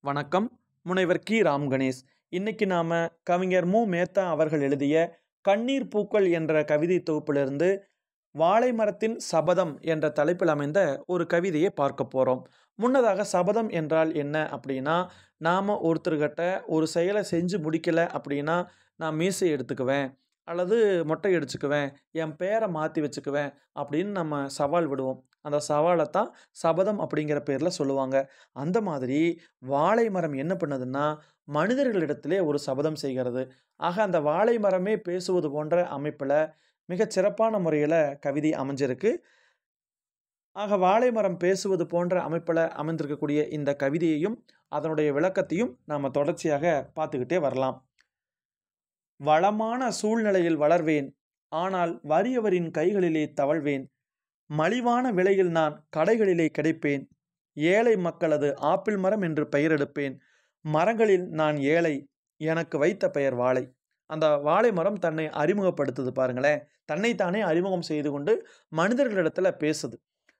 வணக்கம். முனைவர் கி. ராம் கணேஷ். இன்னைக்கு நாம கவிஞர் மு. மேத்தா அவர்கள் எழுதிய கண்ணீர் பூக்கள் என்ற கவிதை தொகுப்பிலிருந்து வாழை மரத்தின் சபதம் என்ற தலைப்பில் அமைந்த ஒரு கவிதையை பார்க்க போறோம். முன்னதாக சபதம் என்றால் என்ன அப்படின்னா, நாம ஒருத்தர்கிட்ட ஒரு செயலை செஞ்சு முடிக்கல அப்படின்னா, நான் மீசை எடுத்துக்குவேன் அல்லது மொட்டை அடிச்சுக்குவேன், என் பேரை மாற்றி வச்சுக்குவேன் அப்படின்னு நம்ம சவால் விடுவோம். அந்த சவாலை தான் சபதம் அப்படிங்கிற பேரில் சொல்லுவாங்க. அந்த மாதிரி வாழை மரம் என்ன பண்ணுதுன்னா, மனிதர்களிடத்திலே ஒரு சபதம் செய்கிறது. ஆக அந்த வாழை மரமே பேசுவது போன்ற அமைப்பில் மிகச் சிறப்பான முறையில கவிதை அமைஞ்சிருக்கு. ஆக வாழை மரம் பேசுவது போன்ற அமைப்பில் அமைந்திருக்கக்கூடிய இந்த கவிதையையும் அதனுடைய விளக்கத்தையும் நாம தொடர்ச்சியாக பார்த்துக்கிட்டே வரலாம். வளமான சூழ்நிலையில் வளர்வேன், ஆனால் வறியவரின் கைகளிலே தவழ்வேன். மலிவான விலையில் நான் கடைகளிலே கிடைப்பேன். ஏழை மக்களது ஆப்பிள் மரம் என்று பெயரெடுப்பேன். மரங்களில் நான் ஏழை, எனக்கு வைத்த பெயர் வாழை. அந்த வாழை மரம் தன்னை அறிமுகப்படுத்துது பாருங்களேன். தன்னைத்தானே அறிமுகம் செய்து கொண்டு மனிதர்களிடத்துல பேசுது.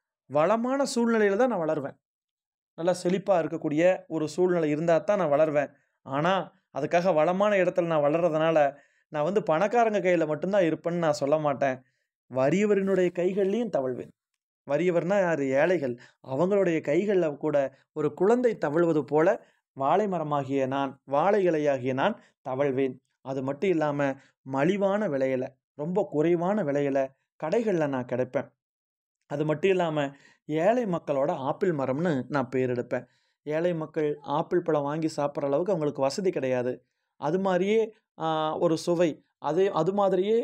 வளமான சூழ்நிலையில தான் நான் வளருவேன். நல்லா செழிப்பா இருக்கக்கூடிய ஒரு சூழ்நிலை இருந்தா தான் நான் வளருவேன். ஆனா, அதுக்காக வளமான இடத்துல நான் வளர்றதுனால, நான் பணக்காரங்க கையில மட்டும் தான் இருப்பேன்னு நான் சொல்ல மாட்டேன். வறியவரினுடைய கைகள்லயும் தவழ்வேன். வறியவர்னா யாரு? ஏழைகள். அவங்களுடைய கைகள்ல கூட ஒரு குழந்தை தவழ்வது போல வாழை மரமாகிய நான், வாழை இலையாகிய நான் தவழ்வேன். அது மட்டும் இல்லாம மலிவான விலையில, ரொம்ப குறைவான விலையில கடைகள்ல நான் கிடைப்பேன். அது மட்டும் இல்லாம ஏழை மக்களோட ஆப்பிள் மரம்னு நான் பேர் எடுப்பேன். ஏழை மக்கள் ஆப்பிள் பழம் வாங்கி சாப்பிடுற அளவுக்கு அவங்களுக்கு வசதி கிடையாது. அது மாரியே ஒரு சுவை, அது மாதிரியே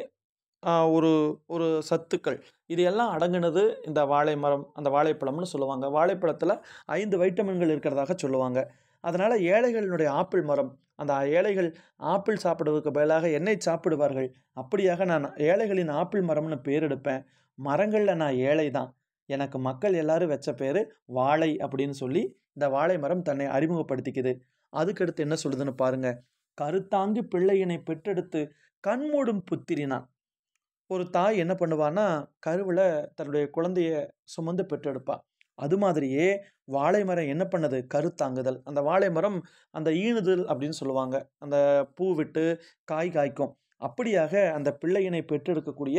ஒரு ஒரு சத்துக்கள் இது எல்லாம் அடங்குனது இந்த வாழை மரம், அந்த வாழைப்பழம்னு சொல்லுவாங்க. வாழைப்பழத்துல 5 வைட்டமின்கள் இருக்கிறதாக சொல்லுவாங்க. அதனால ஏழைகளினுடைய ஆப்பிள் மரம், அந்த ஏழைகள் ஆப்பிள் சாப்பிடுவதற்கு பதிலாக என்னை சாப்பிடுவார்கள். அப்படியாக நான் ஏழைகளின் ஆப்பிள் மரம்னு பேர் எடுப்பேன். மரங்கள்ல நான் ஏழை தான். எனக்கு மக்கள் எல்லாரும் வச்ச பேரு வாழை அப்படின்னு சொல்லி இந்த வாழை மரம் தன்னை அறிமுகப்படுத்திக்குது. அதுக்கடுத்து என்ன சொல்லுதுன்னு பாருங்க. கருத்தாங்கி பிள்ளையினை பெற்றெடுத்து கண்மூடும் புத்திரி நான். ஒரு தாய் என்ன பண்ணுவான்னா, கருவுல தன்னுடைய குழந்தைய சுமந்து பெற்றெடுப்பா. அது மாதிரியே வாழை மரம் என்ன பண்ணுது? கருத்தாங்குதல். அந்த வாழை மரம் அந்த ஈனுதல் அப்படின்னு சொல்லுவாங்க. அந்த பூ விட்டு காய் காய்க்கும். அப்படியாக அந்த பிள்ளையினை பெற்றெடுக்கக்கூடிய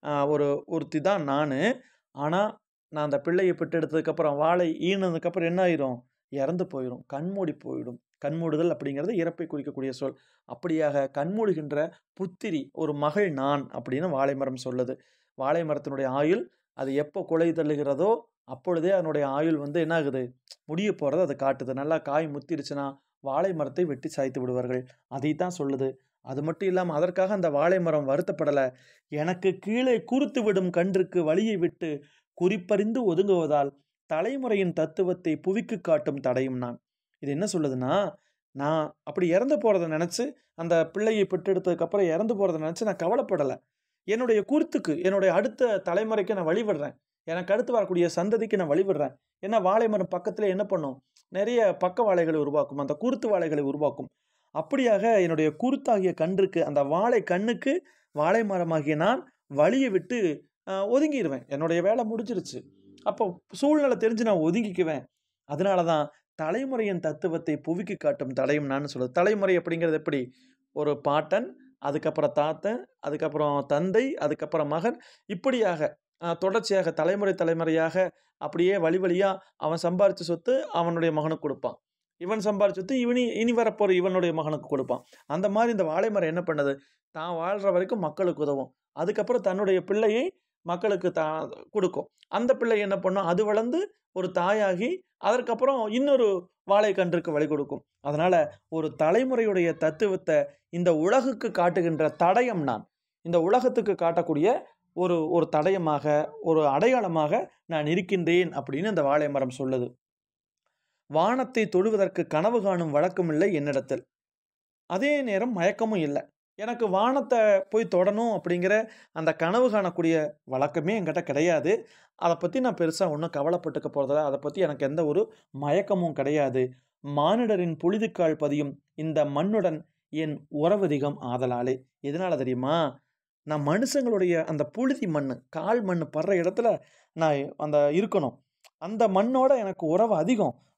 ஒருத்தி தான் நானு. ஆனா, நான் அந்த பிள்ளைய பெற்றெடுத்ததுக்கப்புறம் வாழை ஈனதுக்கப்புறம் என்ன ஆயிரும்? இறந்து போயிரும். கண்மூடி போயிடும். கண்மூடுதல் அப்படிங்கிறது இறப்பை குறிக்கக்கூடிய சொல். அப்படியாக கண்மூடுகின்ற புத்திரி, ஒரு மகள் நான் அப்படின்னு வாழை மரம் சொல்லுது. வாழை மரத்தினுடைய ஆயுள் அது எப்போ குலை தள்ளுகிறதோ அப்பொழுதே அதனுடைய ஆயுள் என்ன ஆகுது? முடிய போறத அது காட்டுது. நல்லா காய் முத்திருச்சுன்னா வாழை மரத்தை வெட்டி சாய்த்து விடுவார்கள். அதைத்தான் சொல்லுது. அது மட்டும் இல்லாம அதற்காக அந்த வாழை மரம் வருத்தப்படல. எனக்கு கீழே குறுத்து விடும் கன்றுக்கு வழியை விட்டு குறிப்பறிந்து ஒதுங்குவதால் தலைமுறையின் தத்துவத்தை புவிக்கு காட்டும் தடையும் நான். இது என்ன சொல்லுதுன்னா, நான் அப்படி இறந்து போறத நினைச்சு, அந்த பிள்ளையை பெற்றெடுத்ததுக்கு அப்புறம் இறந்து போறத நினைச்சு நான் கவலைப்படல. என்னுடைய குருத்துக்கு, என்னுடைய அடுத்த தலைமுறைக்கு நான் வழிவிடுறேன். எனக்கு அடுத்து வரக்கூடிய சந்ததிக்கு நான் வழிவிடுறேன். ஏன்னா வாழை மரம் பக்கத்திலே என்ன பண்ணும்? நிறைய பக்க வாழைகளை உருவாக்கும். அந்த குருத்து வாழைகளை உருவாக்கும். அப்படியாக என்னுடைய குருத்தாகிய கன்றுக்கு, அந்த வாழை கண்ணுக்கு வாழை மரமாகிய நான் வழிய விட்டு ஒதுங்கிருவேன். என்னுடைய வேலை முடிஞ்சிருச்சு. அப்போ சூழ்நிலை தெரிஞ்சு நான் ஒதுங்கிக்குவேன். அதனால தான் தலைமுறையின் தத்துவத்தை புவிக்கு காட்டும் தடையும் நான் சொல்லுது. தலைமுறை அப்படிங்கிறது எப்படி? ஒரு பாட்டன், அதுக்கப்புறம் தாத்தன், அதுக்கப்புறம் தந்தை, அதுக்கப்புறம் மகன், இப்படியாக தொடர்ச்சியாக தலைமுறையாக அப்படியே வழி வழியா அவன் சம்பாரிச்ச சொத்து அவனுடைய மகனுக்கு கொடுப்பான். இவன் சம்பாரிச்ச சொத்து இனி வரப்போற இவனுடைய மகனுக்கு கொடுப்பான். அந்த மாதிரி இந்த வாழை மரம் என்ன பண்ணுது? தான் வாழ்ற வரைக்கும் மக்களுக்கு உதவும். அதுக்கப்புறம் தன்னுடைய பிள்ளையை மக்களுக்கு கொடுக்கும். அந்த பிள்ளை என்ன பண்ணும்? அது வளர்ந்து ஒரு தாயாகி அதற்கப்புறம் இன்னொரு வாழைக்கன்றுக்கு வழி கொடுக்கும். அதனால ஒரு தலைமுறையுடைய தத்துவத்தை இந்த உலகுக்கு காட்டுகின்ற தடயம் நான். இந்த உலகத்துக்கு காட்டக்கூடிய ஒரு தடயமாக, ஒரு அடையாளமாக நான் இருக்கின்றேன் அப்படின்னு இந்த வாழை மரம் சொல்லுது. வானத்தை தொடுவதற்கு கனவு காணும் வழக்கம் இல்லை என்னிடத்தில். அதே நேரம் மயக்கமும் இல்ல. எனக்கு வானத்த போய் தொடணும் அப்படிங்கிற அந்த கனவு காணக்கூடிய வழக்கமே என்கிட்ட கிடையாது. அத பத்தி நான் பெருசா ஒண்ணும் கவலைப்பட்டுக்க போறதில்ல. அத பத்தி எனக்கு எந்த ஒரு மயக்கமும் கிடையாது. மானிடரின் புழுதிக்கால் பதியும் இந்த மண்ணுடன் என் உறவதிகம் ஆதலாலே. எதனால தெரியுமா? நான் மனுஷங்களுடைய அந்த புழுதி மண்ணு, கால் மண்ணு படுற இடத்துல நான் இருக்கணும். அந்த மண்ணோட எனக்கு உறவு அதிகம்.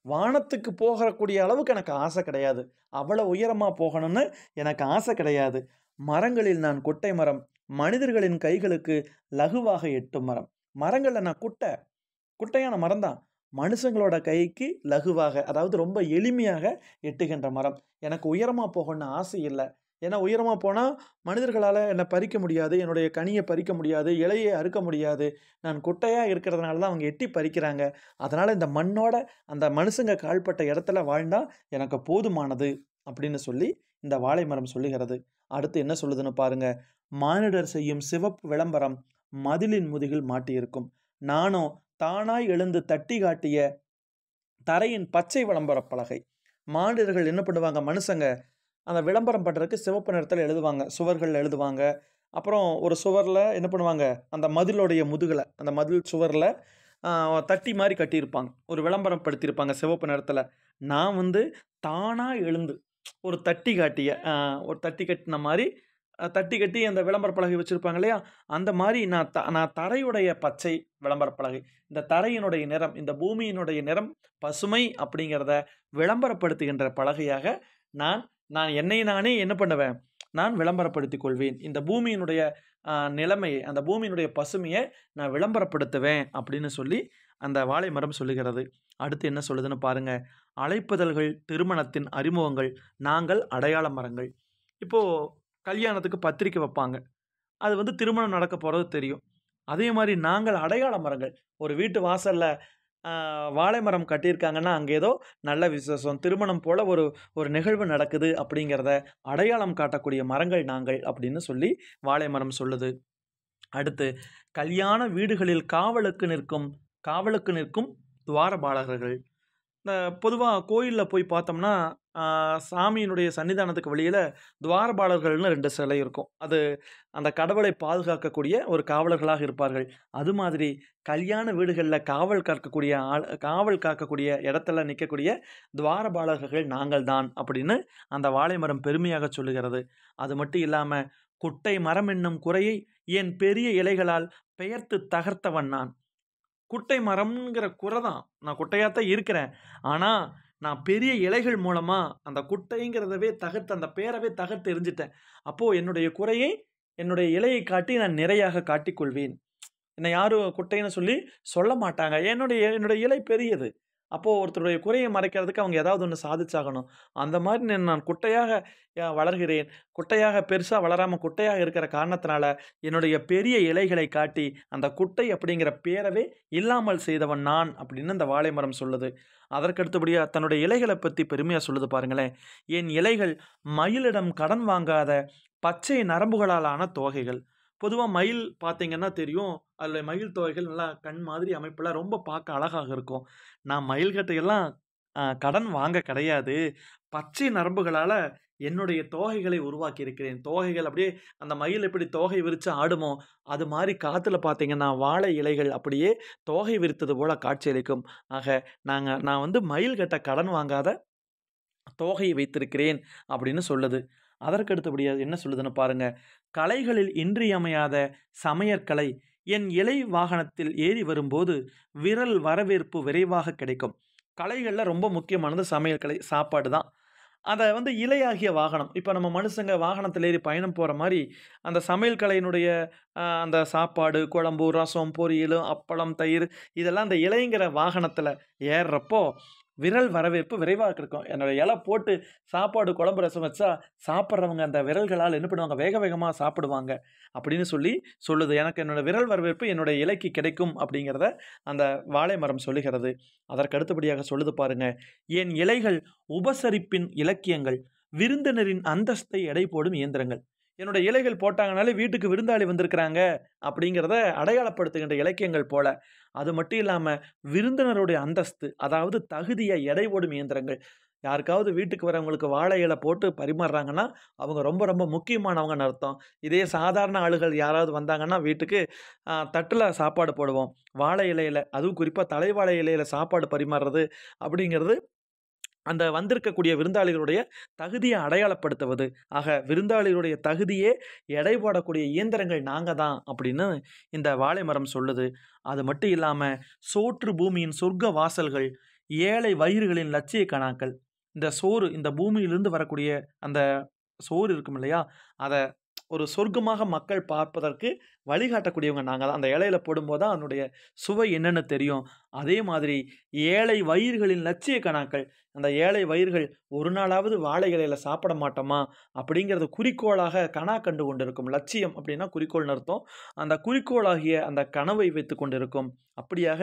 வானத்துக்கு போகக்கூடிய அளவுக்கு எனக்கு ஆசை கிடையாது. அவ்வளோ உயரமா போகணும்னு எனக்கு ஆசை கிடையாது. மரங்களில் நான் குட்டை மரம், மனிதர்களின் கைகளுக்கு லகுவாக எட்டும் மரம். மரங்கள்ல நான் குட்டையான மரம் தான். மனுஷங்களோட கைக்கு லகுவாக, அதாவது ரொம்ப எளிமையாக எட்டுகின்ற மரம். எனக்கு உயரமா போகணும்னு ஆசை இல்ல. ஏன்னா உயரமா போனா மனிதர்களால என்ன பறிக்க முடியாது. என்னுடைய கனிய பறிக்க முடியாது. இலைய அறுக்க முடியாது. நான் குட்டையா இருக்கிறதுனால தான் அவங்க எட்டி பறிக்கிறாங்க. அதனால இந்த மண்ணோட அந்த மனுஷங்க கால்பட்ட இடத்துல வாழ்ந்தா எனக்கு போதுமானது அப்படின்னு சொல்லி இந்த வாழை மரம் சொல்லுகிறது. அடுத்து என்ன சொல்லுதுன்னு பாருங்க. மானிடர் செய்யும் சிவப்பு விளம்பரம் மதிலின் முதுகில் மாட்டியிருக்கும். நானோ தானாய் எழுந்து தட்டி காட்டிய தரையின் பச்சை விளம்பர பலகை. மானிடர்கள் என்ன பண்ணுவாங்க, மனுஷங்க அந்த விளம்பரம் பண்றதுக்கு சிவப்பு நிறத்துல எழுதுவாங்க. சுவர்கள்ல எழுதுவாங்க. அப்புறம் ஒரு சுவர்ல என்ன பண்ணுவாங்க, அந்த மதிலுடைய முதுகுல, அந்த மதில் சுவர்ல தட்டி மாரி கட்டியிருப்பாங்க. ஒரு விளம்பரம் படுத்தியிருப்பாங்க சிவப்பு நிறத்துல. நான் வந்து தானா எழுந்து ஒரு தட்டி காட்டிய ஒரு தட்டி கட்டின மாரி தட்டி கட்டி அந்த விளம்பர பலகை வச்சிருப்பாங்க இல்லையா? அந்த மாரி நான் தரையுடைய பச்சை விளம்பர பலகை. இந்த தரையினுடைய நிறம், இந்த பூமியினுடைய நிறம் பசுமை அப்படிங்கிறத விளம்பரப்படுத்துகின்ற பலகையாக நான் நான் என்னை நானே என்ன பண்ணுவேன்? நான் விளம்பரப்படுத்திக் கொள்வேன். இந்த பூமியினுடைய நிலைமையை, அந்த பூமியினுடைய பசுமைய நான் விளம்பரப்படுத்துவேன் அப்படின்னு சொல்லி அந்த வாழை மரம் சொல்லுகிறது. அடுத்து என்ன சொல்லுதுன்னு பாருங்க. அழைப்பிதழ்கள், திருமணத்தின் அறிமுகங்கள், நாங்கள் அடையாள மரங்கள். இப்போ கல்யாணத்துக்கு பத்திரிக்கை வைப்பாங்க. அது வந்து திருமணம் நடக்க போறது தெரியும். அதே மாரி நாங்கள் அடையாள மரங்கள். ஒரு வீட்டு வாசல்ல வாழை மரம் கட்டியிருக்காங்கன்னா, அங்க ஏதோ நல்ல விசேஷம், திருமணம் போல ஒரு ஒரு நிகழ்வு நடக்குது அப்படிங்கிறத அடையாளம் காட்டக்கூடிய மரங்கள் நாங்கள் அப்படின்னு சொல்லி வாழை மரம் சொல்லுது. அடுத்து கல்யாண வீடுகளில் காவலுக்கு நிற்கும் துவாரபாலகர்கள். இந்த பொதுவா கோயில்ல போய் பார்த்தோம்னா, சாமியினுடைய சன்னிதானத்துக்கு வெளியில துவாரபாலகர்கள்னு 2 சிலை இருக்கும். அது அந்த கடவுளை பாதுகாக்கக்கூடிய ஒரு காவலர்களாக இருப்பார்கள். அது மாதிரி கல்யாண வீடுகள்ல காவல் காக்கக்கூடிய இடத்துல நிக்கக்கூடிய துவாரபாலகர்கள் நாங்கள் தான் அப்படின்னு அந்த வாழை மரம் பெருமையாக சொல்லுகிறது. அது மட்டும் இல்லாம, குட்டை மரம் என்னும் குறையை என் பெரிய இலைகளால் பெயர்த்து தகர்த்தவன் நான். குட்டை மரம்ங்கிற குறை தான். நான் குட்டையா தான் இருக்கிறேன். ஆனா, நான் பெரிய இலைகள் மூலமா அந்த குட்டைங்கிறதவே தகர்த்து, அந்த பேரவே தகர்த்து எறிஞ்சுட்டேன். அப்போ என்னுடைய குறையை என்னுடைய இலையை காட்டி நான் நிறையாக காட்டிக்கொள்வேன். என்னை யாரும் குட்டைன்னு சொல்லி சொல்ல மாட்டாங்க. என்னுடைய என்னுடைய இலை பெரியது. அப்போ ஒருத்தருடைய குறைய மறைக்கிறதுக்கு அவங்க ஏதாவது ஒண்ணு சாதிச்சாகணும். அந்த மாரி நான் குட்டையாக வளர்கிறேன். குட்டையாக பெருசா வளராம குட்டையாக இருக்கிற காரணத்தினால, என்னுடைய பெரிய இலைகளை காட்டி, அந்த குட்டை அப்படிங்கிற பேரவே இல்லாமல் செய்தவன் நான் அப்படின்னு இந்த வாழை மரம் சொல்லுது. அதற்கு அடுத்தபடியா தன்னுடைய இலைகள பத்தி பெருமையா சொல்லுது பாருங்களேன். என் இலைகள் மயிலிடம் கடன் வாங்காத பச்சை நரம்புகளால் ஆன தோகைகள். பொதுவா மயில் பார்த்தீங்கன்னா தெரியும். அதில மயில் தோகைகள் நல்லா கண் மாதிரி அமைப்புல ரொம்ப பார்க்க அழகாக இருக்கும். நான் மயில்கிட்டயெல்லாம் கடன் வாங்க கிடையாது. பச்சை நரம்புகளால என்னுடைய தோகைகளை உருவாக்கி இருக்கிறேன். தோகைகள் அப்படியே அந்த மயில் எப்படி தோகை விரிச்சு ஆடுமோ, அது மாரி காத்துல பார்த்தீங்கன்னா, வாழை இலைகள் அப்படியே தோகை விரித்தது போல காட்சியளிக்கும். ஆக நான் வந்து மயில்கிட்ட கடன் வாங்காத தோகை வைத்திருக்கிறேன் அப்படின்னு சொல்லுது. அதற்கு அடுத்தபடியா என்ன சொல்லுதுன்னு பாருங்க. கலைகளில் இன்றியமையாத சமையற்கலை என் இலை வாகனத்தில் ஏறி வரும்போது விரல் வரவேற்பு விரைவாக கிடைக்கும். கலைகள்ல ரொம்ப முக்கியமானது சமையல் கலை, சாப்பாடு தான். அத வந்து இலையாகிய வாகனம். இப்ப நம்ம மனுஷங்க வாகனத்துல ஏறி பயணம் போற மாரி, அந்த சமையல் கலையினுடைய அந்த சாப்பாடு, குழம்பு, ரசம், பொரியலு, அப்பளம், தயிர் இதெல்லாம் அந்த இலைங்கிற வாகனத்துல ஏர்றப்போ, விரல் வரவேற்பு விரைவா இருக்கும். என்னோட இலை போட்டு சாப்பாடு, குழம்பு, ரசம் வச்சா, சாப்பிடுறவங்க அந்த விரல்களால் என்ன பண்ணுவாங்க, வேக வேகமா சாப்பிடுவாங்க. அப்படின்னு சொல்லி சொல்லுது. எனக்கு என்னோட விரல் வரவேற்பு என்னுடைய இலைக்கு கிடைக்கும் அப்படிங்கிறத அந்த வாழை மரம் சொல்லுகிறது. அதற்கு அடுத்தபடியாக சொல்லுது பாருங்க. என் இலைகள் உபசரிப்பின் இலக்கியங்கள், விருந்தினரின் அந்தஸ்தை எடை போடும் இயந்திரங்கள். என்னோட இலைகள் போட்டாங்கனாலே வீட்டுக்கு விருந்தாளி வந்திருக்கிறாங்க அப்படிங்கிறத அடையாளப்படுத்துகின்ற இலக்கியங்கள் போல. அது மட்டும் இல்லாம விருந்தினருடைய அந்தஸ்து, அதாவது தகுதியை எடை போடும் இயந்திரங்கள். யாருக்காவது வீட்டுக்கு வரவங்களுக்கு வாழை இலை போட்டு பரிமாறுறாங்கன்னா, அவங்க ரொம்ப ரொம்ப முக்கியமானவங்கன்னு அர்த்தம். இதே சாதாரண ஆளுகள் யாராவது வந்தாங்கன்னா வீட்டுக்கு தட்டுல சாப்பாடு போடுவோம். வாழை இலையில, அதுவும் குறிப்பா தலைவாழை இலையில சாப்பாடு பரிமாறுறது அப்படிங்கிறது அந்த வந்திருக்கக்கூடிய விருந்தாளிகளுடைய தகுதிய அடையாளப்படுத்துவது. ஆக விருந்தாளிகளுடைய தகுதியே எடை போடக்கூடிய இயந்திரங்கள் நாங்க தான் அப்படின்னு இந்த வாழை மரம் சொல்லுது. அது மட்டும் இல்லாம சோற்று பூமியின் சொர்க்க வாசல்கள் ஏழை வயிறுகளின் லட்சிய கணாக்கள். இந்த சோறு, இந்த பூமியிலிருந்து வரக்கூடிய அந்த சோறு இருக்கும் இல்லையா? அத ஒரு சொர்க்கமாக மக்கள் பார்ப்பதற்கு வழிகாட்டக்கூடியவங்க நாங்க தான். அந்த இலையில போடும்போது தான் அதனுடைய சுவை என்னன்னு தெரியும். அதே மாதிரி ஏழை வயிறுகளின் லட்சிய கணாக்கள். அந்த ஏழை வயிறுகள் ஒரு நாளாவது வாழை இலையில சாப்பிட மாட்டோமா? அப்படிங்கிறது குறிக்கோளாக கனா கண்டு கொண்டிருக்கும். லட்சியம் அப்படின்னா குறிக்கோள்னு அர்த்தம். அந்த குறிக்கோளாகிய அந்த கனவை வைத்துக் கொண்டிருக்கும். அப்படியாக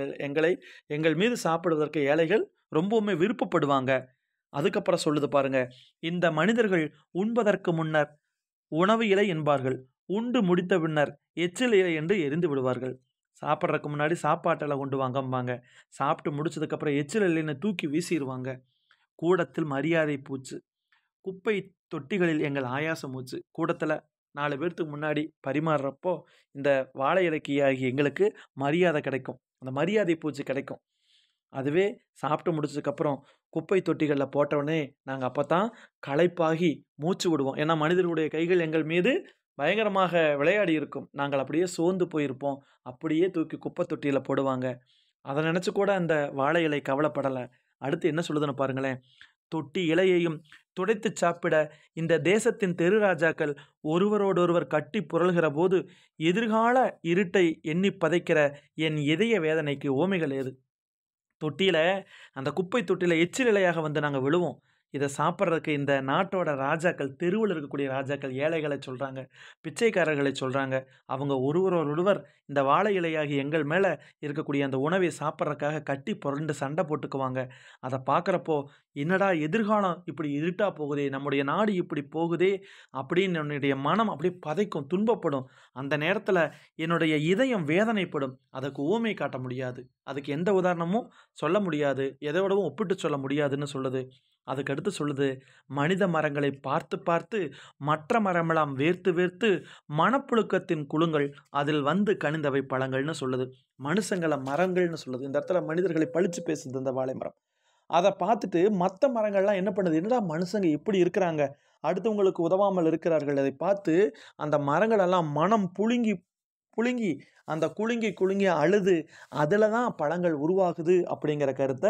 எங்கள் மீது சாப்பிடுவதற்கு ஏழைகள் ரொம்பவுமே விருப்பப்படுவாங்க. அதுக்கப்புறம் சொல்லுது பாருங்க. இந்த மனிதர்கள் உண்பதற்கு முன்னர் உணவு இலை என்பார்கள். உண்டு முடித்த பின்னர் எச்சில் இலை என்று எறிந்து விடுவார்கள். சாப்பிடுறதுக்கு முன்னாடி சாப்பாட்டு இலை கொண்டு வாங்கம்பாங்க. சாப்பிட்டு முடிச்சதுக்கப்புறம் எச்சில் இலைன்னு தூக்கி வீசிருவாங்க. கூடத்தில் மரியாதை பூச்சு. குப்பை தொட்டிகளில் எங்கள் ஆயாச மூச்சு. கூடத்துல 4 பேத்துக்கு முன்னாடி பரிமாறுறப்போ, இந்த வாழை இலைக்கு ஆகிய எங்களுக்கு மரியாதை கிடைக்கும். அந்த மரியாதை பூச்சு கிடைக்கும். அதுவே சாப்பிட்டு முடிச்சதுக்கப்புறம் குப்பை தொட்டிகள்ல போட்டவுடனே, நாங்க அப்பத்தான் களைப்பாகி மூச்சு விடுவோம். ஏன்னா, மனிதர்களுடைய கைகள் எங்கள் மீது பயங்கரமாக விளையாடி இருக்கும். நாங்கள் அப்படியே சோர்ந்து போயிருப்போம். அப்படியே தூக்கி குப்பை தொட்டியில போடுவாங்க. அத நெனச்சு கூட அந்த வாழை இலை கவலைப்படல. அடுத்து என்ன சொல்லுதுன்னு பாருங்களேன். தொட்டி இலையையும் துடைத்துச் சாப்பிட இந்த தேசத்தின் தெரு ராஜாக்கள் ஒருவரோடொருவர் கட்டிப் புரள்கிறபோது, எதிர்கால இருட்டை எண்ணிப் பதைக்கிற என் இதய வேதனைக்கு உவமைகள் ஏது? தொட்டியில அந்த குப்பை தொட்டியில எச்சில் இலையாக வந்து நாங்க விழுவோம். இத சாப்பிடுறதுக்கு இந்த நாட்டோட ராஜாக்கள், தெருவுல இருக்கக்கூடிய ராஜாக்கள் ஏழைகள சொல்றாங்க. பிச்சைக்காரர்களை சொல்றாங்க. அவங்க ஒருவரோடொருவர் இந்த வாழை இலையாகிய எங்கள் மேல இருக்கக்கூடிய அந்த உணவை சாப்பிடுறதுக்காக கட்டி புரண்டு சண்டை போட்டுக்குவாங்க. அத பார்க்குறப்போ, என்னடா எதிர்காலம் இப்படி இருட்டா போகுதே! நம்முடைய நாடு இப்படி போகுதே! அப்படின்னு என்னுடைய மனம் அப்படியே பதைக்கும், துன்பப்படும். அந்த நேரத்தில என்னுடைய இதயம் வேதனைப்படும். அதுக்கு உவமை காட்ட முடியாது. அதுக்கு எந்த உதாரணமும் சொல்ல முடியாது. எதோடவும் ஒப்பிட்டு சொல்ல முடியாதுன்னு சொல்லுது. அதுக்கடுத்து சொல்லுது, மனித மரங்களை பார்த்து பார்த்து மற்ற மரமெல்லாம் வேர்த்து வேர்த்து மனப்புழுக்கத்தின் குலுங்கள் அதில் வந்து கனிந்தவை பழங்கள்னு சொல்லுது. மனுஷங்கள மரங்கள்னு சொல்லுது. இந்த இடத்துல மனிதர்களை பழிச்சு பேசுது இந்த வாழை மரம். அத பார்த்துட்டு மத்த மரங்கள்லாம் என்ன பண்ணுது? என்னடா மனுஷங்க இப்படி இருக்கிறாங்க? அடுத்தவங்களுக்கு உதவாமல் இருக்கிறார்கள். அதை பார்த்து அந்த மரங்கள் எல்லாம் மனம் புழுங்கி புழுங்கி அந்த குலுங்கி குலுங்கி அழுது அதில தான் பழங்கள் உருவாகுது அப்படிங்கிற கருத்த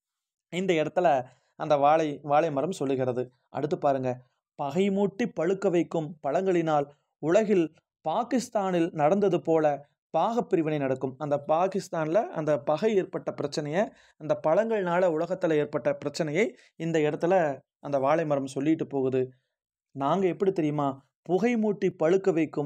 இந்த இடத்துல அந்த வாழை மரம் சொல்லுகிறது. அடுத்து பாருங்க. பகை மூட்டி பழுக்க வைக்கும் பழங்களினால் உலகில் பாகிஸ்தானில் நடந்தது போல பாகப்பிரிவினை நடக்கும். அந்த பாகிஸ்தான்ல அந்த பகை ஏற்பட்ட பிரச்சனைய, அந்த பழங்கள்னால உலகத்துல ஏற்பட்ட பிரச்சனையை இந்த இடத்துல அந்த வாழை மரம் சொல்லிட்டு போகுது. நாங்க எப்படி தெரியுமா? புகை மூட்டி பழுக்க வைக்கும்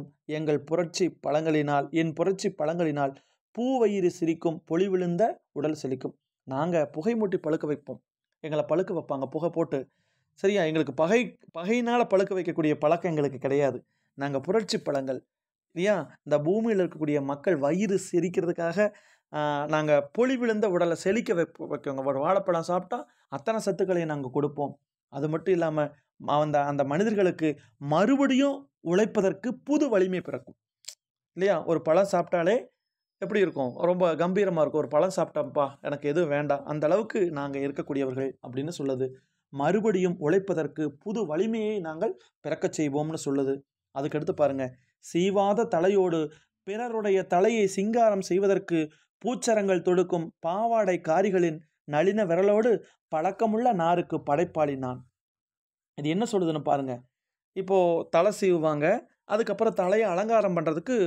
என் புரட்சி பழங்களினால் பூவயிறு சிரிக்கும் பொலிவிழுந்த உடல் செழிக்கும். நாங்க புகை மூட்டி பழுக்க வைப்போம். எங்கள பழுக்க வைப்பாங்க புகை போட்டு. சரியா? எங்களுக்கு பகையினால பழுக்க வைக்கக்கூடிய பழக்கம் எங்களுக்கு கிடையாது. நாங்க புரட்சி பழங்கள். இல்லையா? இந்த பூமியில இருக்கக்கூடிய மக்கள் வயிறு செரிக்கிறதுக்காக நாங்க பொலிவிழுந்த உடல செழிக்க வைக்கோங்க. ஒரு வாழைப்பழம் சாப்பிட்டா அத்தனை சத்துக்களையும் நாங்க கொடுப்போம். அது மட்டும் இல்லாம அந்த மனிதர்களுக்கு மறுபடியும் உழைப்பதற்கு புது வலிமை பிறக்கும். இல்லையா? ஒரு பழம் சாப்பிட்டாலே எப்படி இருக்கும்? ரொம்ப கம்பீரமா இருக்கும். ஒரு பழம் சாப்பிட்டேன்ப்பா, எனக்கு எதுவும் வேண்டாம். அந்த அளவுக்கு நாங்க இருக்கக்கூடியவர்கள் அப்படின்னு சொல்லுது. மறுபடியும் உழைப்பதற்கு புது வலிமையை நாங்கள் பிறக்கச் செய்வோம்னு சொல்லுது. அதுக்கடுத்து பாருங்க. சீவாத தலையோடு பிறருடைய தலையை சிங்காரம் செய்வதற்கு பூச்சரங்கள் தொடுக்கும் பாவாடைக்காரிகளின் நளின விரலோடு பழக்கமுள்ள நாருக்கு படைப்பாளி நான். இது என்ன சொல்லுதுன்னு பாருங்க. இப்போ தலை சீவுவாங்க. அதுக்கப்புறம் தலைய அலங்காரம் பண்றதுக்கு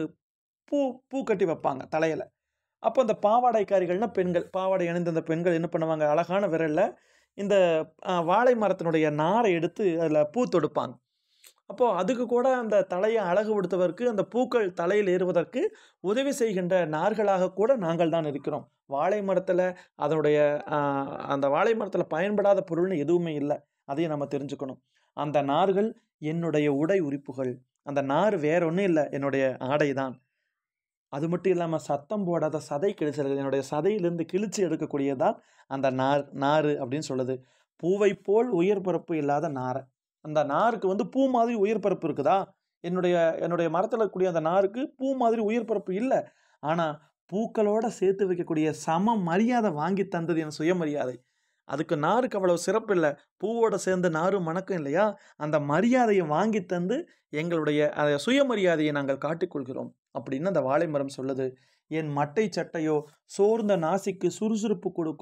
பூ கட்டி வைப்பாங்க தலையில. அப்போ அந்த பாவாடைக்காரிகள்னா பெண்கள். பாவாடை அணிந்த அந்த பெண்கள் என்ன பண்ணுவாங்க? அழகான விரல்ல இந்த வாழை மரத்தினுடைய நாரை எடுத்து அதில பூ தொடுப்பாங்க. அப்போ அதுக்கு கூட அந்த தலைய அழகுபடுத்துவதற்கு, அந்த பூக்கள் தலையில் ஏறுவதற்கு உதவி செய்கின்ற நார்களாக கூட நாங்கள் தான் இருக்கிறோம். வாழை மரத்தில அதனுடைய அந்த வாழை மரத்தில பயன்படாத பொருள்னு எதுவுமே இல்ல. அதையும் நம்ம தெரிஞ்சுக்கணும். அந்த நார்கள் என்னுடைய உடை உரிப்புகள். அந்த நார் வேற ஒண்ணும் இல்ல. என்னுடைய ஆடை தான். அது மட்டும் இல்லாம சத்தம் போடாத சதை கிழிச்சல்கள். என்னுடைய சதையிலிருந்து கிழிச்சு எடுக்கக்கூடியது தான் அந்த நாரு அப்படின்னு சொல்லுது. பூவைப் போல் உயர் பரப்பு இல்லாத நார. அந்த நாருக்கு வந்து பூ மாதிரி உயர் பரப்பு இருக்குதா? என்னுடைய மரத்தில இருக்கக்கூடிய அந்த நாருக்கு பூ மாதிரி உயர் பரப்பு இல்ல. ஆனா, பூக்களோட சேர்த்து வைக்கக்கூடிய சம மரியாதை வாங்கி தந்தது என் சுயமரியாதை. அதுக்கு நாருக்கு அவ்வளவு சிறப்பு இல்ல. பூவோட சேர்ந்து நாரும் மணக்கும் இல்லையா? அந்த மரியாதைய வாங்கி தந்து எங்களுடைய சுயமரியாதையை நாங்கள் காட்டிக்கொள்கிறோம். அப்படின்னு அந்த வாழை மரம் சொல்லுது. என் மட்டை சட்டையோ சோர்ந்த நாசிக்கு சுறுசுறுப்பு கொடுக்கும்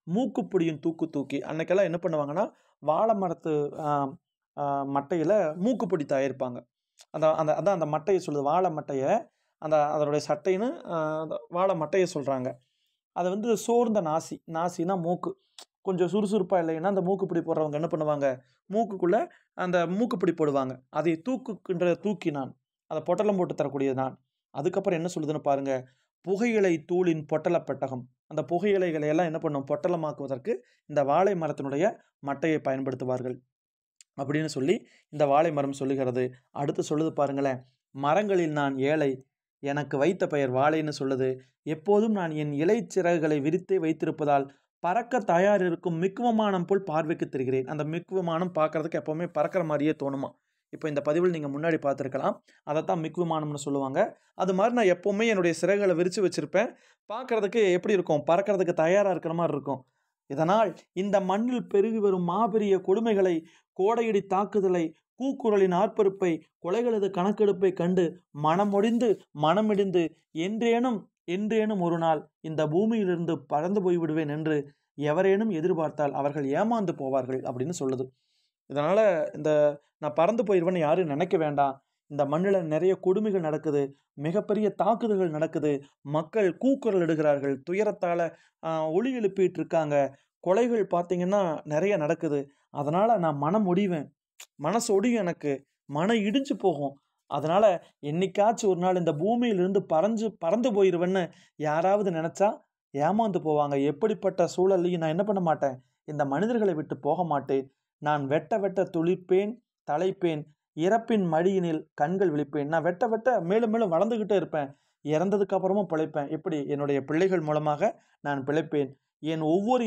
மூக்குப்பிடியும் தூக்கு தூக்கி. அன்னைக்கெல்லாம் என்ன பண்ணுவாங்கன்னா, வாழை மரத்து அ அ மட்டையில மூக்குப்பிடி தயாரிப்பாங்க. அந்த அந்த அதான் அந்த மட்டைய சொல்லுது. வாழை மட்டைய அதனுடைய சட்டைன்னு வாழை மட்டைய சொல்றாங்க. அது வந்து சோர்ந்த நாசி. நாசினா மூக்கு. கொஞ்சம் சுறுசுறுப்பா இல்லைன்னா, அந்த மூக்குப்பிடி போடுறவங்க என்ன பண்ணுவாங்க, மூக்குக்குள்ள அந்த மூக்குப்பிடி போடுவாங்க. அதை தூக்குகின்ற தூக்கி நான். அத பொட்டலம் போட்டு தரக்கூடியது நான். அதுக்கப்புறம் என்ன சொல்லுதுன்னு பாருங்க. புகையிலை தூளின் பொட்டல பெட்டகம். அந்த புகையிலைகளை எல்லாம் என்ன பண்ணும், பொட்டலமாக்குவதற்கு இந்த வாழை மரத்தினுடைய மட்டையை பயன்படுத்துவார்கள். அப்படின்னு சொல்லி இந்த வாழை மரம் சொல்லுகிறது. அடுத்து சொல்லுது பாருங்களேன். மரங்களில் நான் ஏழை. எனக்கு வைத்த பெயர் வாழைன்னு சொல்லுது. எப்போதும் நான் என் இலைச் சிறகுகளை விரித்தே வைத்திருப்பதால் பறக்க தயார் இருக்கும் மிக் விமானம் போல் பார்வைக்கு தெரிகிறேன். அந்த மிக் விமானம் பார்க்கறதுக்கு எப்பவுமே பறக்கிற மாரியே தோணுமாம். இப்ப இந்த பதிவில் நீங்க முன்னாடி பார்த்திருக்கலாம். அதத்தான் மிக் விமானம்னு சொல்லுவாங்க. அது மாரி நான் எப்பவுமே என்னுடைய சிறகுகள விரிச்சு வச்சிருப்பேன். பார்க்கறதுக்கு எப்படி இருக்கும்? பறக்கறதுக்கு தயாரா இருக்கிற மாரி இருக்கும். இதனால் இந்த மண்ணில் பெருகி வரும் மாபெரிய கொடுமைகளை, கோடையிடி தாக்குதலை, கூக்குரலின் ஆர்ப்பரிப்பை, கொலைகளது கணக்கெடுப்பை கண்டு மனமொடிந்து மனமிடிந்து என்றேனும் என்றேனும் ஒரு நாள் இந்த பூமியிலிருந்து பறந்து போய்விடுவேன் என்று எவரேனும் எதிர்பார்த்தால் அவர்கள் ஏமாந்து போவார்கள் அப்படின்னு சொல்லுது. இதனால இந்த நான் பறந்து போயிருவேன்னு யாரும் நினைக்க வேண்டாம். இந்த மண்ணுல நிறைய கொடுமைகள் நடக்குது. மிகப்பெரிய தாக்குதல்கள் நடக்குது. மக்கள் கூக்குரல் இடுகிறார்கள். துயரத்தால ஒலி எழுப்பிட்டு இருக்காங்க. கொலைகள் பார்த்தீங்கன்னா நெறைய நடக்குது. அதனால நான் மனம் ஒடிவேன். மனசு ஒடியும் எனக்கு. மனம் இடிஞ்சு போகும். அதனால என்னைக்காச்சும் ஒரு நாள் இந்த பூமியிலிருந்து பறந்து போயிருவேன்னு யாராவது நெனச்சா ஏமாந்து போவாங்க. எப்படிப்பட்ட சூழல்லயும் நான் என்ன பண்ண மாட்டேன், இந்த மனிதர்களை விட்டு போக மாட்டேன். நான் வெட்ட வெட்ட துளிர்ப்பேன், தழைப்பேன். இறப்பின் மடியினில் கண்கள் விழிப்பேன். நான் வெட்ட வெட்ட மேலும் மேலும் வளர்ந்துகிட்டே இருப்பேன். இறந்ததுக்கு அப்புறமும் பிழைப்பேன். எப்படி? என்னுடைய பிள்ளைகள் மூலமாக நான் பிழைப்பேன். என்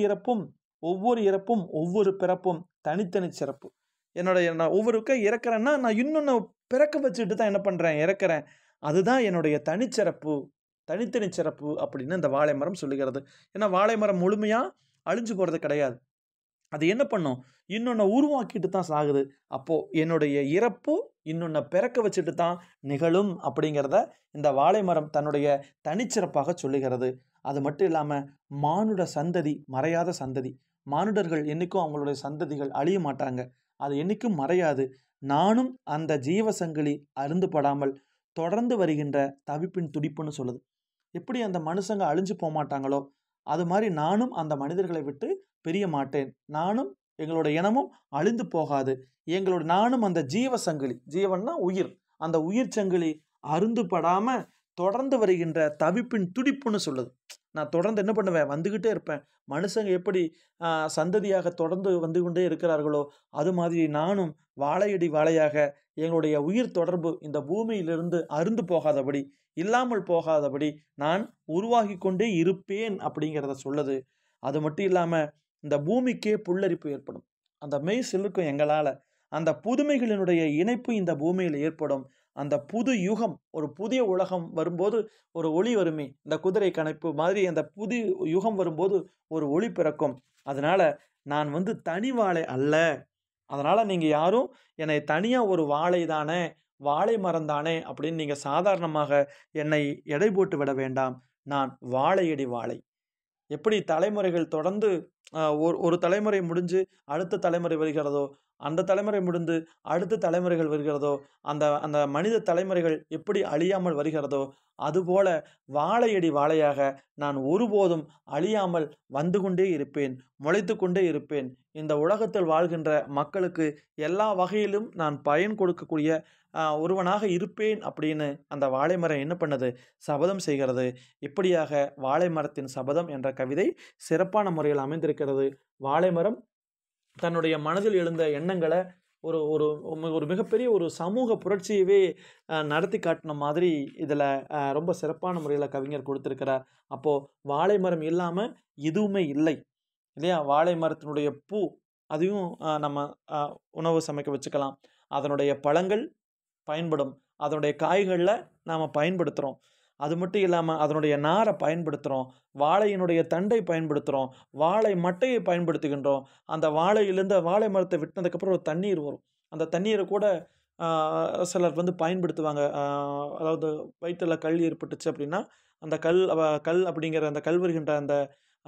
ஒவ்வொரு இறப்பும் ஒவ்வொரு பிறப்பும் தனித்தனி சிறப்பு. நான் ஒவ்வொருக்கா இறக்குறேன்னா, நான் இன்னொன்னு பிறக்க வச்சுட்டு தான் என்ன பண்றேன், இறக்குறேன். அதுதான் என்னுடைய தனிச்சிறப்பு, தனித்தனி சிறப்பு அப்படின்னு இந்த வாழை மரம் சொல்லுகிறது. ஏன்னா வாழை மரம் முழுமையா அழிஞ்சு போறது கிடையாது. அது என்ன பண்ணும்? இன்னொன்ன உருவாக்கிட்டு தான் சாகுது. அப்போ என்னுடைய இறப்பு இன்னொன்ன பிறக்க வச்சுட்டு தான் நிகழும் அப்படிங்கிறத இந்த வாழை மரம் தன்னுடைய தனிச்சிறப்பாக சொல்லுகிறது. அது மட்டும் இல்லாம மானுட சந்ததி மறையாத சந்ததி. மானுடர்கள் என்னைக்கும் அவங்களுடைய சந்ததிகள் அழிய மாட்டாங்க. அது என்னைக்கும் மறையாது. நானும் அந்த ஜீவசங்கிலி அறுந்துபடாமல் தொடர்ந்து வருகின்ற தவிப்பின் துடிப்புன்னு சொல்லுது. எப்படி அந்த மனுஷங்க அழிஞ்சு போமாட்டாங்களோ, அது மாரி நானும் அந்த மனிதர்களை விட்டு பிரிய மாட்டேன். நானும் எங்களோட இனமும் அழிந்து போகாது. நானும் அந்த ஜீவசங்கிலி, ஜீவன்னா உயிர். அந்த உயிர் சங்கிலி அறுந்துபடாம தொடர்ந்து வருகின்ற தவிப்பின் துடிப்புன்னு சொல்லுது. நான் தொடர்ந்து என்ன பண்ணுவேன்? வந்துகிட்டே இருப்பேன். மனுஷங்க எப்படி சந்ததியாக தொடர்ந்து வந்து கொண்டே இருக்கிறார்களோ, அது மாதிரி நானும் வாழையடி வாழையாக எங்களுடைய உயிர் தொடர்பு இந்த பூமியிலிருந்து அறுந்து போகாதபடி, இல்லாமல் போகாதபடி நான் உருவாகிக் கொண்டே இருப்பேன் அப்படிங்கிறத சொல்லுது. அது மட்டும் இல்லாம இந்த பூமிக்கே புல்லரிப்பு ஏற்படும். அந்த மெய் சிலிர்க்கும் எங்களால. அந்த புதுமைகளினுடைய இணைப்பு இந்த பூமியில ஏற்படும். அந்த புது யுகம், ஒரு புதிய உலகம் வரும்போது ஒரு ஒளி வருமே. இந்த குதிரை கணைப்பு மாதிரி அந்த புது யுகம் வரும்போது ஒரு ஒளி பிறக்கும். அதனால நான் வந்து தனி வாழை அல்ல. அதனால நீங்க யாரும் என்னை தனியா ஒரு வாழை தானே, வாழை மரம் தானே அப்படின்னு நீங்க சாதாரணமாக என்னை எடை போட்டு விட வேண்டாம். நான் வாழையடி வாழை. எப்படி தலைமுறைகள் தொடர்ந்து ஒரு தலைமுறை முடிஞ்சு அடுத்த தலைமுறை வருகிறதோ, அந்த தலைமுறை முடிந்து அடுத்த தலைமுறைகள் வருகிறதோ, அந்த அந்த மனித தலைமுறைகள் எப்படி அழியாமல் வருகிறதோ, அதுபோல வாழையடி வாழையாக நான் ஒருபோதும் அழியாமல் வந்து கொண்டே இருப்பேன், முளைத்துக் கொண்டே இருப்பேன். இந்த உலகத்தில் வாழ்கின்ற மக்களுக்கு எல்லா வகையிலும் நான் பயன் கொடுக்கக்கூடிய ஒருவனாக இருப்பேன் அப்படின்னு அந்த வாழை மரம் என்ன பண்ணுது? சபதம் செய்கிறது. இப்படியாக வாழை மரத்தின் சபதம் என்ற கவிதை சிறப்பான முறையில் அமைந்திருக்கிறது. வாழை மரம் தன்னுடைய மனதில் எழுந்த எண்ணங்கள ஒரு ஒரு ஒரு மிகப்பெரிய ஒரு சமூக புரட்சியவே நடத்தி காட்டின மாதிரி இதில ரொம்ப சிறப்பான முறையில கவிஞர் கொடுத்திருக்கிறார். அப்போ வாழை மரம் இல்லாம எதுவுமே இல்லை. இல்லையா? வாழை மரத்தினுடைய பூ, அதையும் நம்ம அ உணவு சமைக்க வச்சுக்கலாம். அதனுடைய பழங்கள் பயன்படும். அதனுடைய காய்கள்ல நாம பயன்படுத்துறோம். அது மட்டும் இல்லாம அதனுடைய நார பயன்படுத்துறோம். வாழையினுடைய தண்டை பயன்படுத்துறோம். வாழை மட்டையை பயன்படுத்துகின்றோம். அந்த வாழையிலிருந்து வாழை மரத்த வெட்டுனதுக்கப்புறம் ஒரு தண்ணீர் வரும். அந்த தண்ணீர கூட ஆ சிலர் வந்து பயன்படுத்துவாங்க. அதாவது வயித்துல கல் ஏற்பட்டுச்சு அப்படின்னா, அந்த கல் அப்படிங்கிற அந்த கல் வருகின்ற அந்த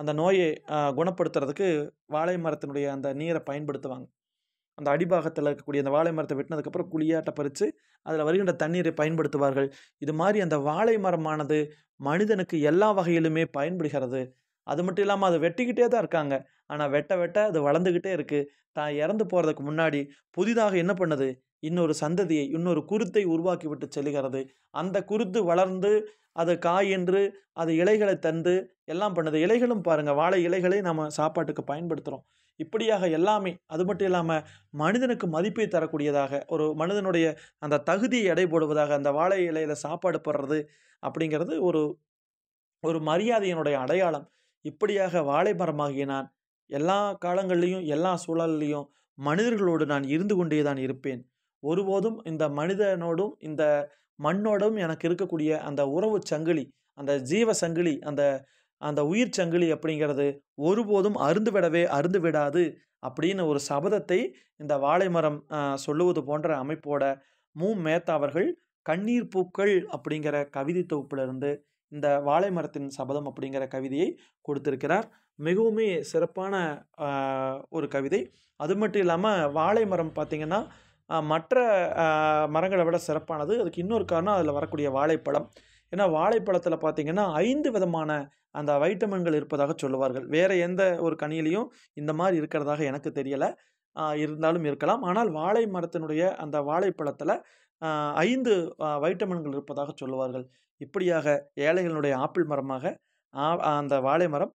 அந்த நோயை குணப்படுத்துறதுக்கு வாழை மரத்தினுடைய அந்த நீரை பயன்படுத்துவாங்க. அந்த அடிபாகத்தில் இருக்கக்கூடிய அந்த வாழை மரத்தை வெட்டினதுக்கப்புறம் குழியாட்ட பறித்து அதில் வருகின்ற தண்ணீரை பயன்படுத்துவார்கள். இது மாதிரி அந்த வாழை மரமானது மனிதனுக்கு எல்லா வகையிலுமே பயன்படுகிறது. அது மட்டும் இல்லாமல் அதை வெட்டிக்கிட்டே தான் இருக்காங்க. ஆனால் வெட்ட வெட்ட அது வளர்ந்துக்கிட்டே இருக்கு. தான் இறந்து போகிறதுக்கு முன்னாடி புதிதாக என்ன பண்ணுது, இன்னொரு சந்ததியை, இன்னொரு குருத்தை உருவாக்கி விட்டு செல்கிறது. அந்த குருத்து வளர்ந்து அது காயென்று அது இலைகளை தந்து எல்லாம் பண்ணுது. இலைகளும் பாருங்க, வாழை இலைகளை நம்ம சாப்பாட்டுக்கு பயன்படுத்துகிறோம். இப்படியாக எல்லாமே. அது மட்டும் இல்லாம மனிதனுக்கு மதிப்பை தரக்கூடியதாக, ஒரு மனிதனுடைய அந்த தகுதியை எடை போடுவதாக அந்த வாழை இலையில சாப்பாடு போடுறது அப்படிங்கிறது ஒரு ஒரு மரியாதையினுடைய அடையாளம். இப்படியாக வாழை மரமாகிய நான் எல்லா காலங்கள்லயும், எல்லா சூழல்லயும் மனிதர்களோடு நான் இருந்து கொண்டே தான் இருப்பேன். ஒருபோதும் இந்த மனிதனோடும், இந்த மண்ணோடும் எனக்கு இருக்கக்கூடிய அந்த உறவுச் சங்கிலி, அந்த ஜீவ சங்கிலி, அந்த அந்த உயிர் சங்கிலி அப்படிங்கிறது ஒருபோதும் அறுந்து விடாது அப்படின்னு ஒரு சபதத்தை இந்த வாழை மரம் சொல்லுவது போன்ற அமைப்போட மேத்தா அவர்கள் கண்ணீர் பூக்கள் அப்படிங்கிற கவிதை தொகுப்பிலிருந்து இந்த வாழை மரத்தின் சபதம் அப்படிங்கிற கவிதையை கொடுத்திருக்கிறார். மிகவுமே சிறப்பான ஒரு கவிதை. அது மட்டும் இல்லாமல் வாழை மரம் பார்த்திங்கன்னா மற்ற மரங்களை விட சிறப்பானது. அதுக்கு இன்னொரு காரணம் அதில் வரக்கூடிய வாழைப்பழம். ஏன்னா வாழைப்பழத்தில் பார்த்திங்கன்னா 5 விதமான அந்த வைட்டமின்கள் இருப்பதாக சொல்லுவார்கள். வேறு எந்த ஒரு கனியிலையும் இந்த மாதிரி இருக்கிறதாக எனக்கு தெரியலை. இருந்தாலும் இருக்கலாம். ஆனால் வாழை மரத்தினுடைய அந்த வாழைப்பழத்தில் 5 வைட்டமின்கள் இருப்பதாக சொல்லுவார்கள். இப்படியாக ஏழைகளுடைய ஆப்பிள் மரமாக அந்த வாழை மரம்